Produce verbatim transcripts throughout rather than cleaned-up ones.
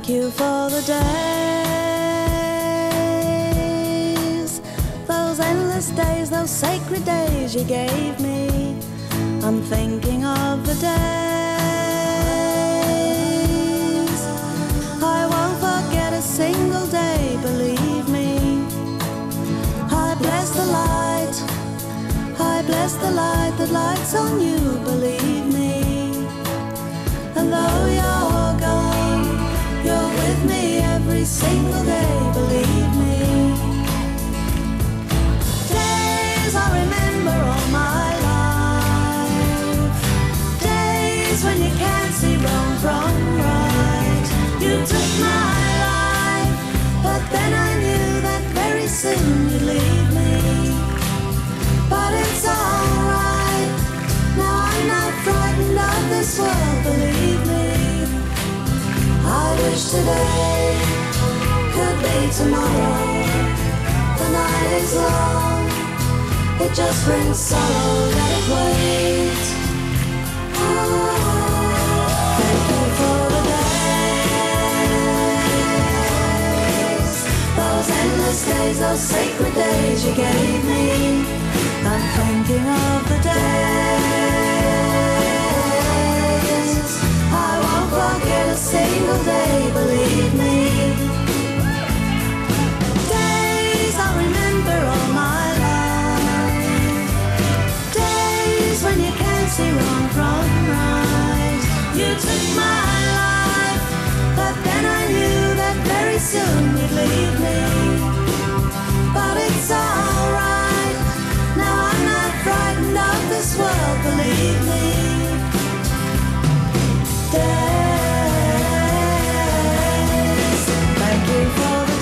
Thank you for the days, those endless days, those sacred days you gave me. I'm thinking of the days I won't forget a single day, believe me. I bless the light, I bless the light that lights on you, believe me. And though you're gone, you're with me every single day, believe me. Days I remember all my life, days when you can't see wrong from right. You took my life, but then I knew that very soon you'd leave me. But it's alright, now I'm not frightened of this world, believe me. I wish today could be tomorrow. The night is long, it just brings sorrow, let it wait. Oh, thank you for the days, those endless days, those sacred days you gave me. I'm thinking of the days I won't forget a single day, believe me. Days I remember all my life, days when you can't see wrong from right. You took my life, but then I knew that very soon you'd leave me. But it's alright, now I'm not frightened of this world, believe me. Days, thank you for the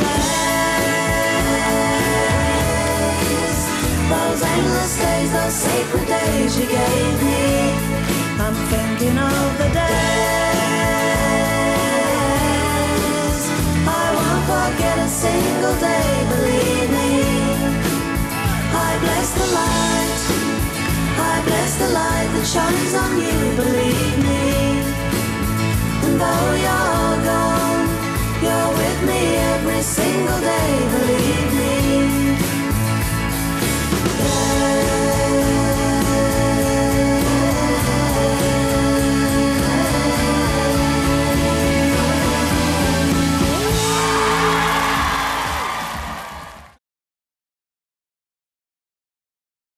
days, those endless days, those sacred days you gave me. I'm thinking of the days I won't forget a single day, believe me. I bless the light, I bless the light that shines on you, believe me. And though you're gone, you're with me every single day, believe me.